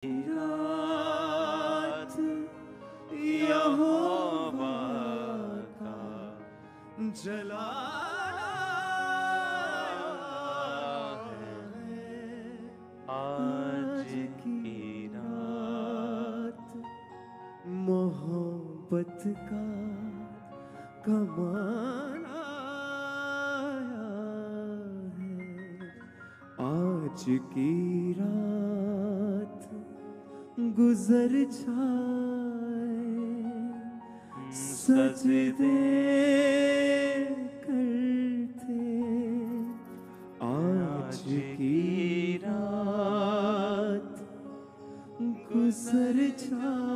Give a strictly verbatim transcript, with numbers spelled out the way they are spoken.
रात यहोवा का जलाना है। आज की रात मोहब्बत का कमाना है। आज की रात गुजर जाए, सजदे करते। आज की रात गुजर जाए,